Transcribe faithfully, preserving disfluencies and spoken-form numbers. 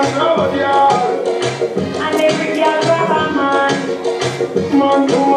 road, yeah. And every girl grab a man. Man who